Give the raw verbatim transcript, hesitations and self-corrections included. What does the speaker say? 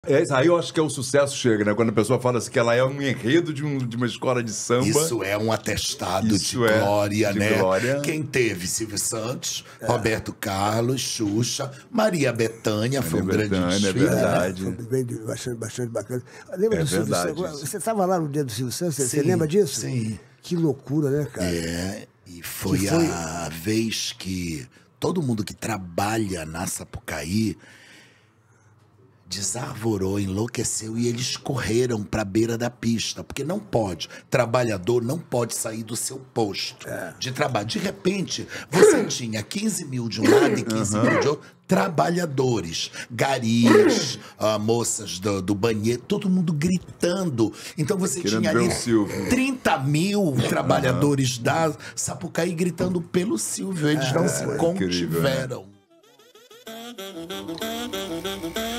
É, aí eu acho que é o sucesso chega, né? Quando a pessoa fala assim que ela é um enredo de, um, de uma escola de samba. Isso é um atestado Isso de é, glória, de né? glória. Quem teve? Silvio Santos, é. Roberto Carlos, Xuxa, Maria Bethânia, foi um Bethânia, grande é desfile. verdade. É, foi bem, bastante, bastante bacana. Lembra É do Silvio verdade Santos? isso. Você estava lá no dia do Silvio Santos? Você Sim, lembra disso? sim. Que loucura, né, cara? É, e foi, Que foi- a vez que todo mundo que trabalha na Sapucaí desarvorou, enlouqueceu e eles correram para a beira da pista, porque não pode, trabalhador não pode sair do seu posto de trabalho. De repente, você tinha quinze mil de um lado e quinze mil de outro, trabalhadores, garis, ah, moças do, do banheiro, todo mundo gritando. Então você Querendo tinha ver ali o Silvio. trinta mil trabalhadores da Sapucaí gritando pelo Silvio, eles não se incrível, né? contiveram.